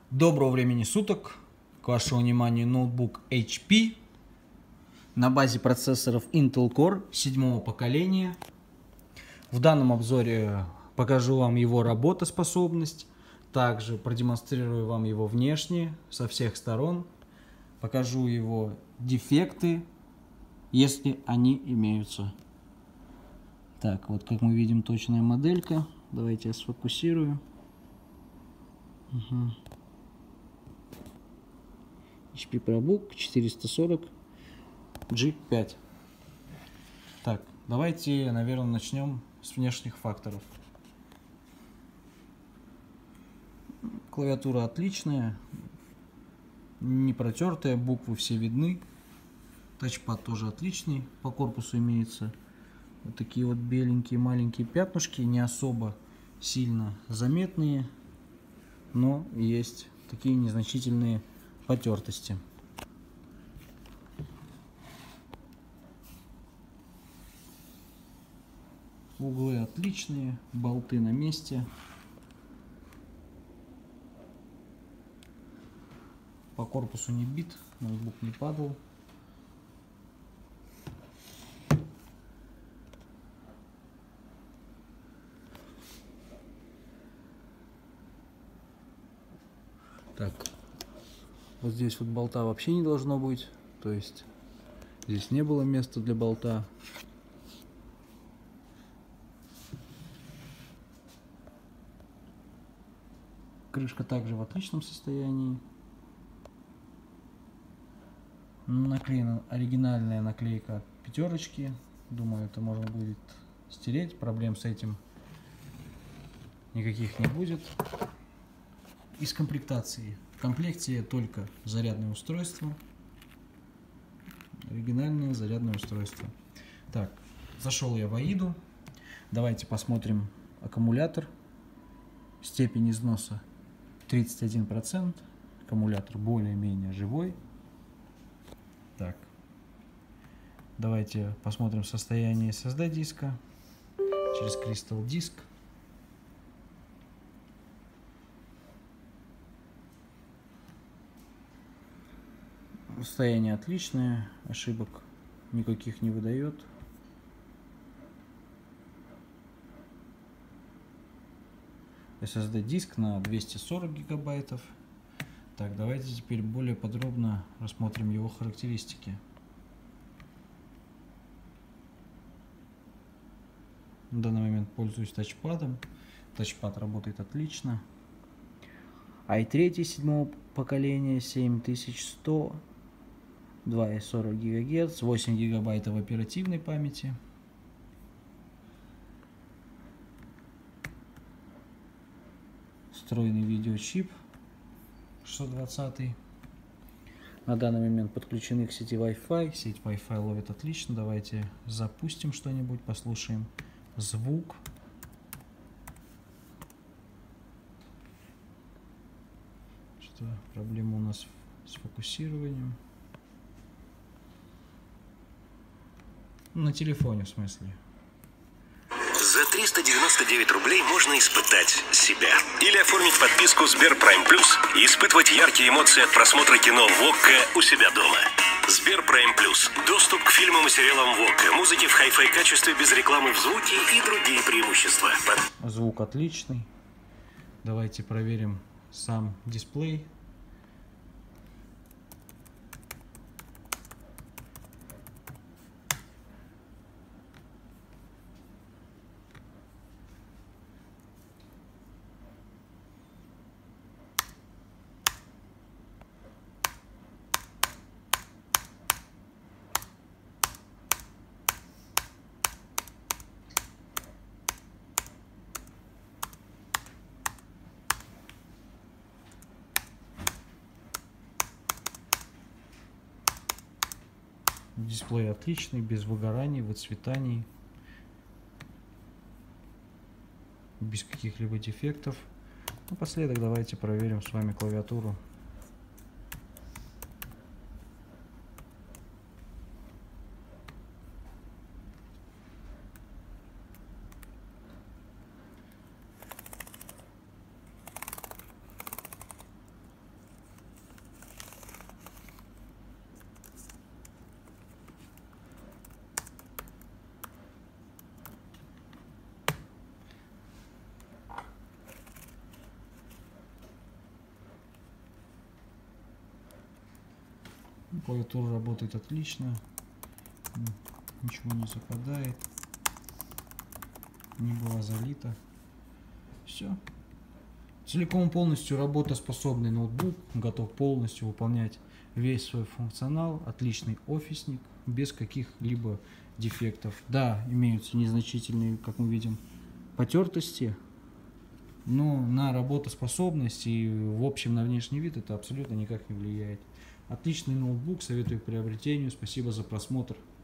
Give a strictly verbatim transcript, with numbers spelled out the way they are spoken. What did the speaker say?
Доброго времени суток! К вашему вниманию ноутбук эйч пи на базе процессоров Intel Core седьмого поколения. В данном обзоре покажу вам его работоспособность, также продемонстрирую вам его внешне со всех сторон, покажу его дефекты, если они имеются. Так, вот как мы видим, точная моделька. Давайте я сфокусирую. Угу. эйч пи ProBook четыреста сорок джи пять. Так, давайте, наверное, начнем с внешних факторов. Клавиатура отличная, не протертая, буквы все видны. Тачпад тоже отличный, по корпусу имеется вот такие вот беленькие маленькие пятнышки, не особо сильно заметные, но есть такие незначительные потертости. Углы отличные, болты на месте. По корпусу не бит, ноутбук не падал. Так, вот здесь вот болта вообще не должно быть, то есть здесь не было места для болта. Крышка также в отличном состоянии. Наклеена оригинальная наклейка пятерочки. Думаю, это можно будет стереть. Проблем с этим никаких не будет. Из комплектации. В комплекте только зарядное устройство. Оригинальное зарядное устройство. Так, зашел я в аиду. Давайте посмотрим аккумулятор. Степень износа тридцать один процент. Аккумулятор более-менее живой. Так, давайте посмотрим состояние эс эс ди диска через Crystal Disk. Состояние отличное, ошибок никаких не выдает. эс эс ди диск на двести сорок гигабайтов. Так, давайте теперь более подробно рассмотрим его характеристики. На данный момент пользуюсь тачпадом. Тачпад работает отлично. ай три седьмого поколения, семь тысяч сто, два и сорок гигагерц, восемь гигабайтов оперативной памяти. Встроенный видеочип шестьсот двадцать. На данный момент подключены к сети Wi-Fi. Сеть Wi-Fi ловит отлично. Давайте запустим что-нибудь, послушаем звук. Что проблема у нас с фокусированием. На телефоне, в смысле. За триста девяносто девять рублей можно испытать себя. Или оформить подписку Сберпрайм Плюс и испытывать яркие эмоции от просмотра кино в ОККО у себя дома. Сберпрайм Плюс. Доступ к фильмам и сериалам в ОККО, музыке в хай-фай качестве без рекламы в звуке и другие преимущества. Звук отличный. Давайте проверим сам дисплей. Дисплей отличный, без выгораний, выцветаний, без каких-либо дефектов. Напоследок давайте проверим с вами клавиатуру. Клавиатура работает отлично. Ничего не западает. Не была залита. Все. Целиком полностью работоспособный ноутбук. Готов полностью выполнять весь свой функционал. Отличный офисник. Без каких-либо дефектов. Да, имеются незначительные, как мы видим, потертости. Но на работоспособность и в общем на внешний вид это абсолютно никак не влияет. Отличный ноутбук. Советую к приобретению. Спасибо за просмотр.